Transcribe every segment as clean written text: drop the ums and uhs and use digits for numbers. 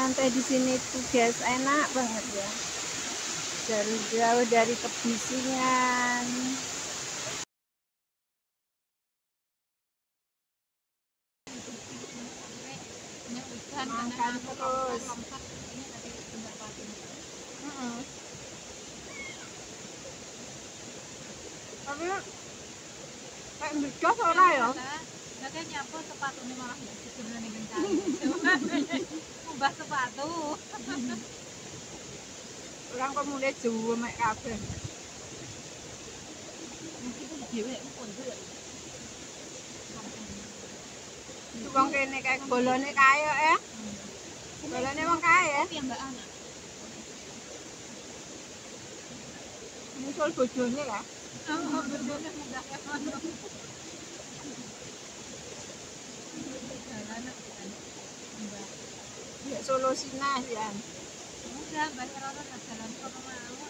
Nyantai di sini tuh guys, enak banget ya. Jauh dari kebisingan. Makan terus. Tapi kayak becos ora ya? Kakek nyapu sepatunya malah sebenarnya kencang. Ubah sepatu. Orang kok mulai jauh mek kabeh. Wong kene kayak bolone kae ya. Bolone wong kae ya. Musul bojone lah. Oh, bojone mudah ya. Ya solusinya ya. Udah balik orang jalan kok mau.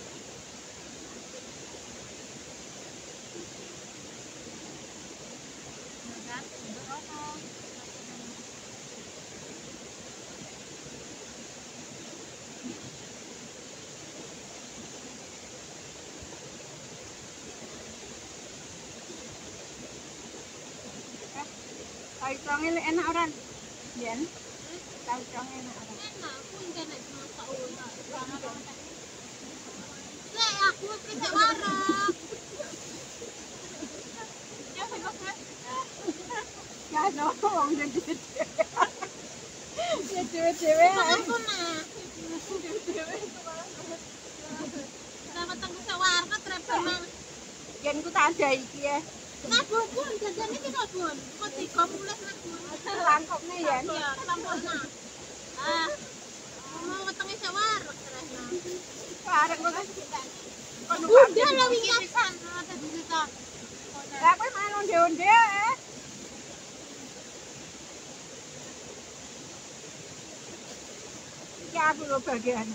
Kan untuk apa? Tahu ini enak orang. Yen. Tahu enak orang. Enak, aku enggak nek masak ulah. Lek aku kita warung. Ya kok. Ya no, wong gede. Ya dewe-dewe ae. Aku nah. Dewe-dewe sama tengku sawarna trepel. Yen ku tak ada iki ya. Nah, bun, jajane iki kok bun. Kok dikomules nek bun. Langkupne yen. Ya, sampurna. Ah. Mau wetenge sawar terusna. Arek kok Udah lah wingasan ada di situ. Lah kowe main onde-onde ae. Iki aku lho bagiane.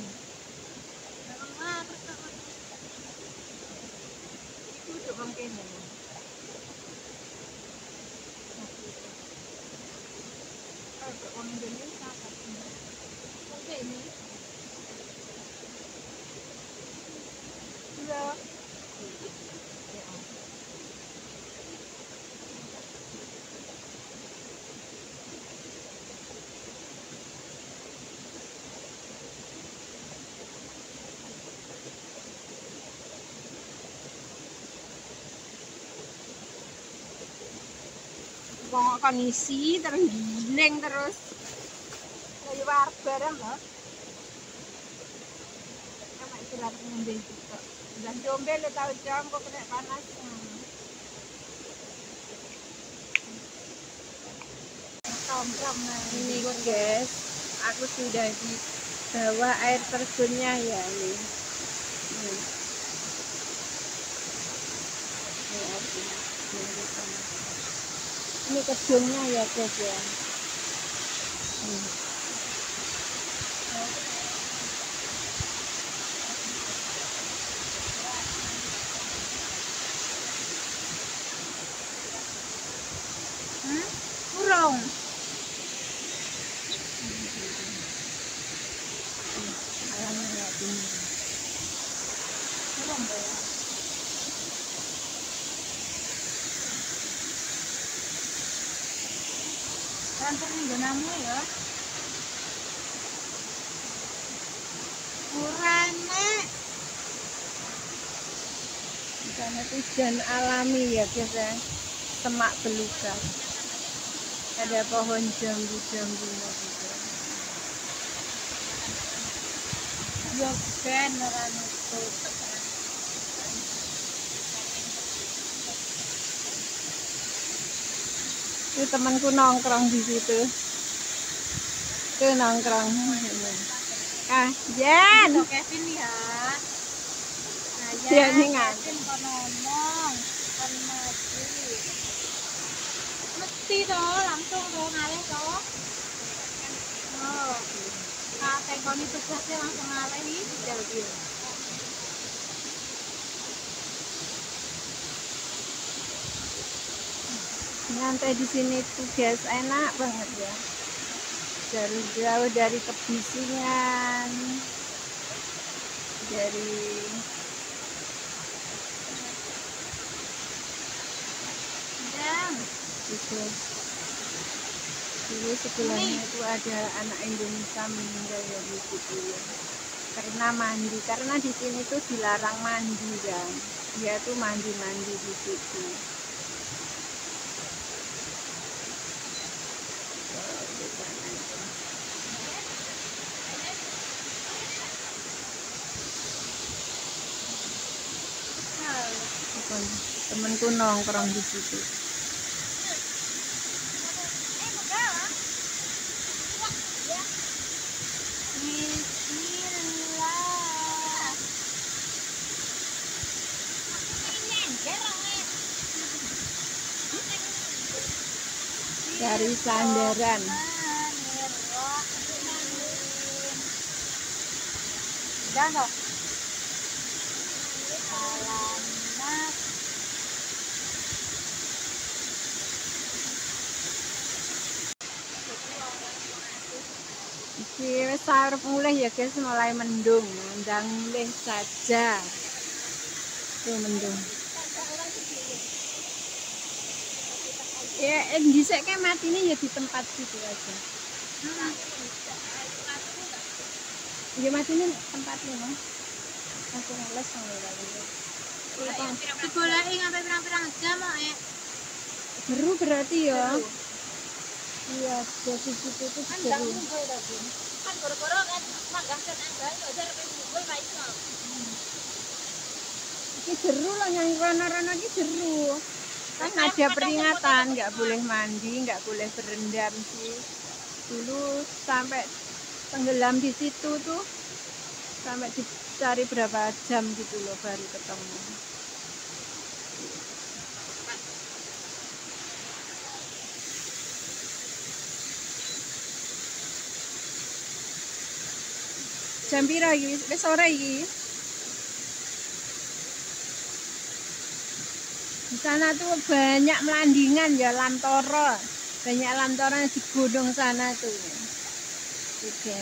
Iku untuk wong kene. Untuk wong Indonesia kan. Wong kene. Iya. Wong kon isi terus giling terus. Kayak war bareng lho. Kayak surat ngombe juga. Dan dombe le tau jam kok kena panas. Ini guys, aku sudah di bawah air terjunnya ya ini. Ini terjunnya ya guys ya. Kurang. Alamnya ini. Kurang ya. Kantor minggu namu ya. Kurane. Di sana tuh hujan alami ya guys ya. Semak belukar. Ada pohon jambu-jambunya juga. Yo beneran itu. Itu temanku nongkrong di situ. Itu nongkrong. Ah, Jen. Kevin ya. Nah, Dia nih Kevin kok ngomong, kon maju. Mesti toh, langsung toh ngalih toh. Oh. Nah, tekoni tugasnya langsung ngalih nih. Nyantai di sini tuh guys, enak banget ya. harus jauh dari kebisingan, dari itu. Dulu sebelahnya itu ada anak Indonesia meninggal ya di situ ya. Karena mandi, karena di sini tuh dilarang mandi kan. Dia tuh mandi-mandi di situ. Temenku nongkrong di situ. Cari sandaran. Danau. Iki wis arep mulai ya guys, mulai mendung, ndang mulai saja. Tuh mendung. Ya dhisik kayak matine ya di tempat situ aja. Ya matine tempatnya mah. Aku les ngono kali. Digoleki ngampe pirang-pirang jam kok, Seru berarti ya. Iya, jadi situ tuh kan seru. ndang munggul ta, Bun. Kan gara-gara kan manggah ten anggal kok jarepe munggul ra iso. Iki seru loh, yang rono-rono iki seru. Kan ada peringatan, nggak boleh mandi, nggak boleh berendam sih. Dulu sampai tenggelam di situ tuh, sampai dicari berapa jam gitu loh baru ketemu. Jam pira iki? Wis sore iki. Di sana tuh banyak melandingan ya, lamtoro. Banyak lamtoro di gunung sana tuh. Oke.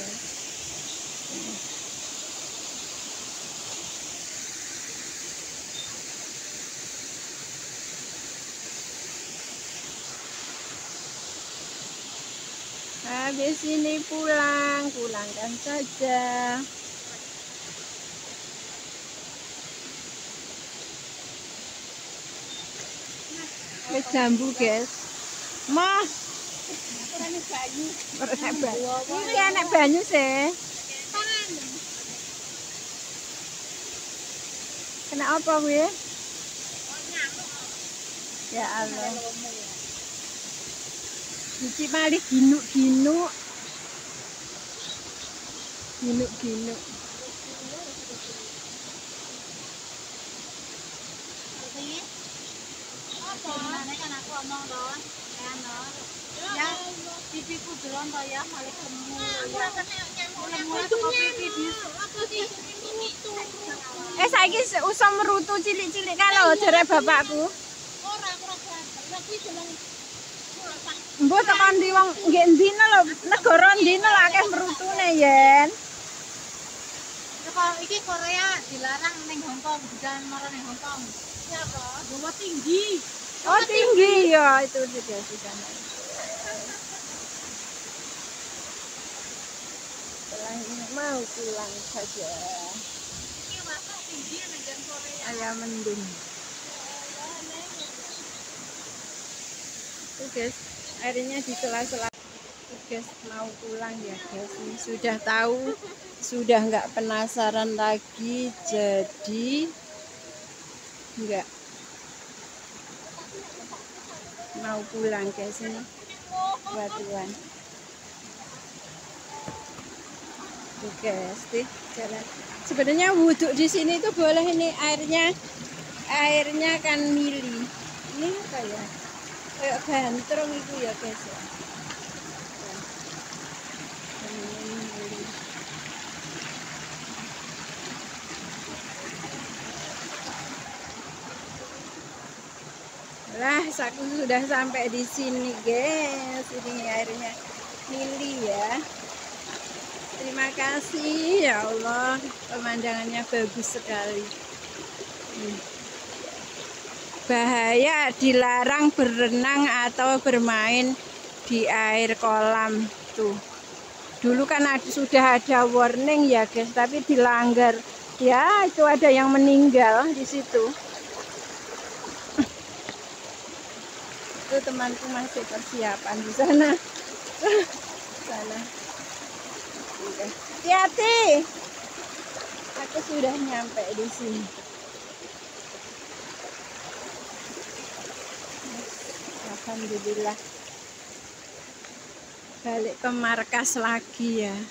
Habis ini pulangkan saja. Wis jambu, guys. Mas. Orane banyu. Iki enek banyu sih. Kena apa kuwi? Ya Allah. Iki malih ginuk-ginuk. Ginuk-ginuk. Gimana kan aku omong dong, kan dong. Ya, pipiku belum toh ya, malah kemu. Mulai kopi pipi. Saiki usah merutu cilik-cilik kalau jare bapakku. Ora kuwi jeneng Mbok tekan ndi wong nggih ndino lho, negara ndino lho akeh merutune yen. Kalau iki Korea dilarang ning Hongkong, bukan marah ning Hongkong. Siapa? Bawa tinggi. Oh tinggi ya itu juga di sana. Setelah ini mau pulang saja. Ini bapak tinggi negara Korea. Ayam mendung. Tuh guys, airnya di sela-sela. Guys mau pulang ya guys. Ini sudah tahu, sudah nggak penasaran lagi, jadi nggak mau pulang guys. Ini batuan. Tuh guys, jalan. Sebenarnya wudhu di sini tuh boleh, ini airnya kan mili. Ini apa ya? Kayak gantrong itu ya guys ya. Lah, aku sudah sampai di sini, guys. Ini airnya Lili ya. Terima kasih ya Allah, pemandangannya bagus sekali. Bahaya, dilarang berenang atau bermain di air kolam tuh. Dulu kan sudah ada warning ya guys, tapi dilanggar. Ya, itu ada yang meninggal di situ. Itu temanku masih persiapan di sana. Sana. Hati-hati. Aku sudah nyampe di sini. Alhamdulillah. Balik ke markas lagi ya.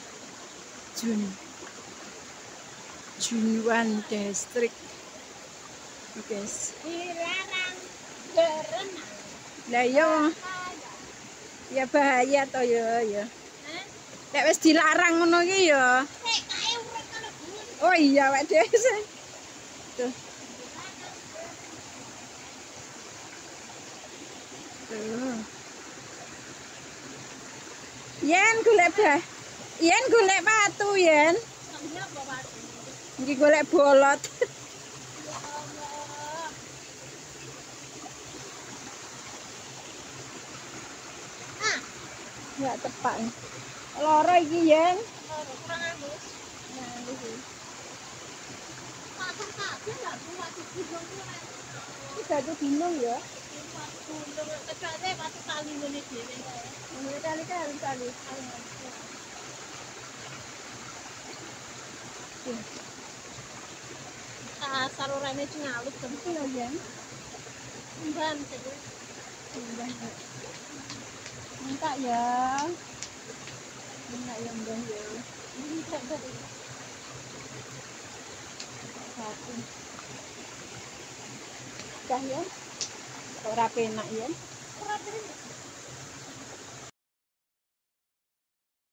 Junwan District. Guys. Dilarang berenang. Lah yo. Ya bahaya to ya. Nek wis dilarang ngono iki ya. Oh iya, Pak Des. Tuh. Tuh. Yen golek Yen golek batu yen. Iki golek bolot. Enggak tepak. Loro iki yen. Kurang halus. Nah, iki. Iki batu gunung ya. Kecuali batu kali ngene dhewe kae. Ngene kali. Salurane sing alus Iki lho yen. Mbah terus. Minta ya. Minta ya Mbah ya. Ini tak dari. Satu. Dah ya. Ora penak ya. Ora terus.